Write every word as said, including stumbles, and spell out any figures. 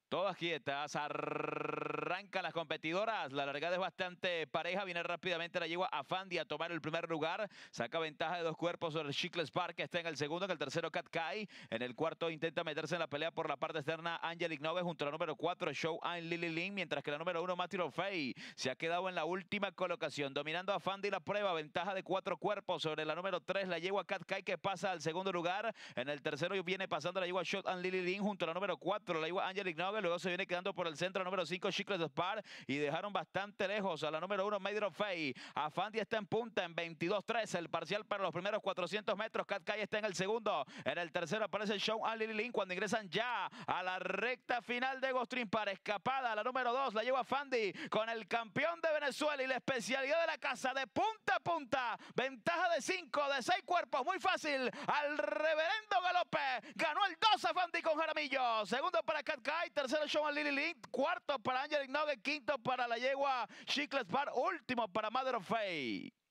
Todas quietas, arrancan las competidoras, la largada es bastante pareja, viene rápidamente la yegua Afandi a tomar el primer lugar, saca ventaja de dos cuerpos sobre el Chicles Park, que está en el segundo, en el tercero Cat Kai, en el cuarto intenta meterse en la pelea por la parte externa Angelic Nove junto a la número cuatro Show and Lily Lin, mientras que la número uno Matthew Fay se ha quedado en la última colocación, dominando a Afandi la prueba, ventaja de cuatro cuerpos sobre la número tres, la yegua Cat Kai que pasa al segundo lugar, en el tercero viene pasando la yegua Shot and Lily Lin junto a la número cuatro, la yegua Angelic Nove, luego se viene quedando por el centro número cinco Chicles Spark y dejaron bastante lejos a la número uno Made of Fay. Afandi está en punta en veintidós tres el parcial para los primeros cuatrocientos metros. Cat Kai está en el segundo. En el tercero aparece Show and Lily Lin cuando ingresan ya a la recta final de Gostrin para escapada. La número dos la lleva Afandi con el campeón de Venezuela y la especialidad de la casa de punta a punta. Ventaja de cinco, de seis cuerpos. Muy fácil. Al reverendo galope. Ganó el dos Afandi con Jaramillo. Segundo para Cat Kai. Tercero Show and Lily Lin. Cuarto para Angelic Nugget. Quinto para la yegua Chicles Bar. Último para Mother of Fay.